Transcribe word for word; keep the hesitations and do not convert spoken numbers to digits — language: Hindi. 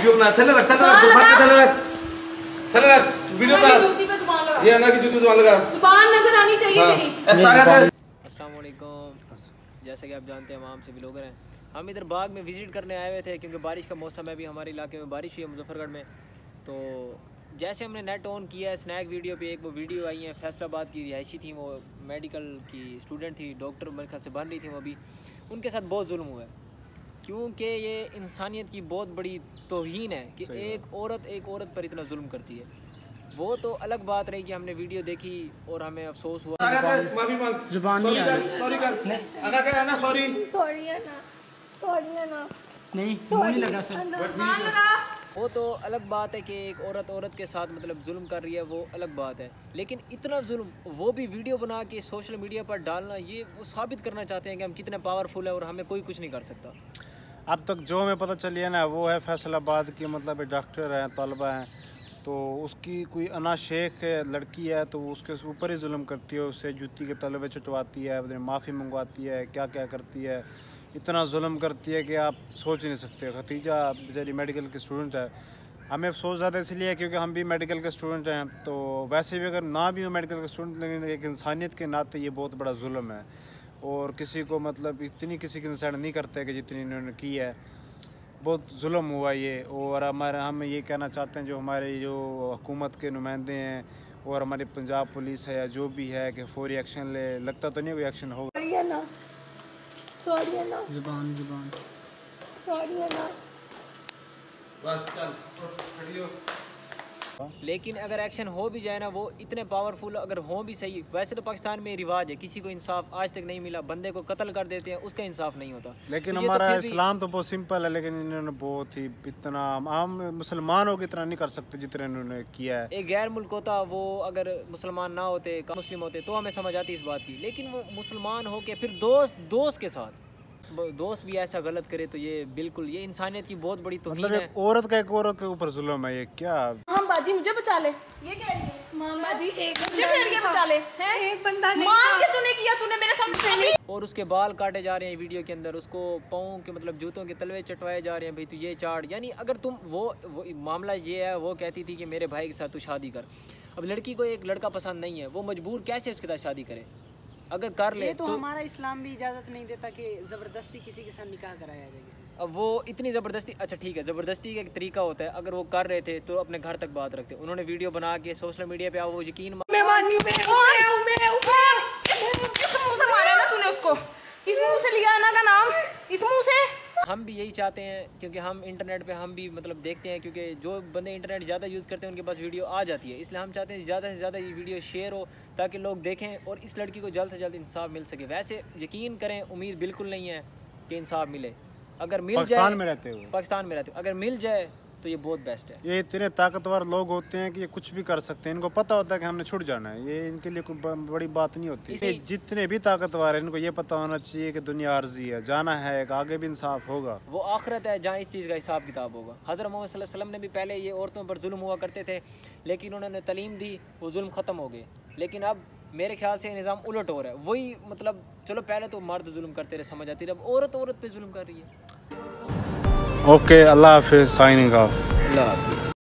वीडियो बना थले रख थले रख थले रख थले रख वीडियो बना ये ना कि जूती जुबान लगा जुबान नजर आनी चाहिए तेरी। अस्सलाम वालेकुम। जैसे कि आप जानते हैं हम आम से ब्लॉगर हैं। हम इधर बाग में विज़िट करने आए हुए थे क्योंकि बारिश का मौसम है। अभी हमारे इलाके में बारिश हुई है मुजफ्फरगढ़ में। तो जैसे हमने नेट ऑन किया है स्नैक वीडियो पे एक वो वीडियो आई है फैसलाबाद की रिहायशी थी, वो मेडिकल की स्टूडेंट थी, डॉक्टर मेरे ख्याल से बन रही थी वो अभी। उनके साथ बहुत जुल्म हुआ है क्योंकि ये इंसानियत की बहुत बड़ी तौहीन है कि एक औरत एक औरत पर इतना जुल्म करती है। वो तो अलग बात रही कि हमने वीडियो देखी और हमें अफसोस हुआ। माफी मांग जुबान नहीं आ रही सॉरी कर अना कह अना सॉरी सॉरी अना सॉरी अना नहीं मुंह नहीं लगा सर। वो तो अलग बात है कि एक औरत औरत के साथ मतलब जुल्म कर रही है, वो अलग बात है। लेकिन इतना जुल्म वो भी वीडियो बना के सोशल मीडिया पर डालना, ये वो साबित करना चाहते हैं कि हम कितने पावरफुल है और हमें कोई कुछ नहीं कर सकता। अब तक जो हमें पता चली है ना वो है फैसलाबाद की, मतलब एक डॉक्टर हैं, तलबा हैं, तो उसकी कोई अना शेख है लड़की है तो उसके ऊपर ही जुल्म करती है, उससे जूती के तलबे चटवाती है, माफ़ी मंगवाती है, क्या क्या करती है, इतना जुल्म करती है कि आप सोच नहीं सकते। खतीजा बेचारी मेडिकल के स्टूडेंट है। हमें अफसोस ज़्यादा इसलिए है क्योंकि हम भी मेडिकल के स्टूडेंट हैं। तो वैसे भी अगर ना भी हो मेडिकल के स्टूडेंट, लेकिन एक इंसानियत के नाते ये बहुत बड़ा जुल्म है और किसी को मतलब इतनी किसी की इंसान नहीं करते कि जितनी इन्होंने की है। बहुत जुल्म हुआ ये। और हमारे हम ये कहना चाहते हैं जो हमारे जो हुकूमत के नुमाइंदे हैं और हमारी पंजाब पुलिस है या जो भी है कि फौरी एक्शन ले। लगता तो नहीं कोई एक्शन होगा। सॉरी अना जुबान जुबान सॉरी अना बस चल खड़ी हो। लेकिन अगर एक्शन हो भी जाए ना, वो इतने पावरफुल अगर हो भी सही। वैसे तो पाकिस्तान में रिवाज है किसी को इंसाफ आज तक नहीं मिला, बंदे को कत्ल कर देते हैं, उसका इंसाफ नहीं होता। लेकिन तो हमारा तो इस्लाम तो बहुत सिंपल है, लेकिन इन्होंने बहुत ही इतना आम मुसलमानों की तरह नहीं कर सकते जितना इन्होंने किया है। एक गैर मुल्क होता, वो अगर मुसलमान ना होते, मुस्लिम होते तो हमें समझ आती इस बात की। लेकिन वो मुसलमान हो के फिर दोस्त दोस्त के साथ दोस्त भी ऐसा गलत करे तो ये बिल्कुल ये इंसानियत की बहुत बड़ी तौहीन मतलब है। एक औरत का एक औरत के ऊपर जुल्म है ये क्या। हम बाजी मुझे बचा ले। ये क्या है मामा जी, एक मुझे फेर के बचा ले हैं, एक बंदा नहीं मान के तूने किया, तूने मेरे सामने। और उसके बाल काटे जा रहे हैं वीडियो के अंदर, उसको पाँव के मतलब जूतों के तलवे चटवाए जा रहे हैं, भाई तू ये चाट। यानी अगर तुम वो, वो मामला ये है, वो कहती थी कि मेरे भाई के साथ तू शादी कर। अब लड़की को एक लड़का पसंद नहीं है, वो मजबूर कैसे उसके साथ शादी करे? अगर कर ले तो, तो हमारा इस्लाम भी इजाज़त नहीं देता कि ज़बरदस्ती किसी के साथ निकाह कराया जाए किसी से। अब वो इतनी ज़बरदस्ती, अच्छा ठीक है ज़बरदस्ती का एक तरीका होता है। अगर वो कर रहे थे तो अपने घर तक बात रखते। उन्होंने वीडियो बना के सोशल मीडिया पे आओ, वो यकीन मारा ना तूने उसको, इस मुंह से लिया ना का नाम, इस मुंह से। हम भी यही चाहते हैं क्योंकि हम इंटरनेट पे हम भी मतलब देखते हैं, क्योंकि जो बंदे इंटरनेट ज़्यादा यूज़ करते हैं उनके पास वीडियो आ जाती है। इसलिए हम चाहते हैं ज़्यादा से ज़्यादा ये वीडियो शेयर हो ताकि लोग देखें और इस लड़की को जल्द से जल्द इंसाफ मिल सके। वैसे यकीन करें उम्मीद बिल्कुल नहीं है कि इंसाफ मिले। अगर मिल जाए, पाकिस्तान में रहते हो पाकिस्तान में रहते हो अगर मिल जाए तो ये बहुत बेस्ट है। ये इतने ताकतवर लोग होते हैं कि ये कुछ भी कर सकते हैं। इनको पता होता है कि हमने छुट जाना है, ये इनके लिए कोई बड़ी बात नहीं होती। ये जितने भी ताकतवर हैं इनको ये पता होना चाहिए कि दुनिया आर्जी है, जाना है, आगे भी इंसाफ होगा। वो आखिरत है जहाँ इस चीज़ का हिसाब किताब होगा। हज़रत मोहम्मद सल्लल्लाहु अलैहि वसल्लम ने भी पहले ये औरतों पर जुल्म हुआ करते थे, लेकिन उन्होंने तालीम दी, वो जुल्म ख़त्म हो गए। लेकिन अब मेरे ख्याल से निज़ाम उलट हो रहा है। वही मतलब चलो पहले तो मर्द जुल्म करते रहे, समझ आती रही, अब औरत औरत पे जुल्म कर रही है। ओके, अल्लाह हाफिज़, साइनिंग ऑफ। अल्लाह हाफिज़।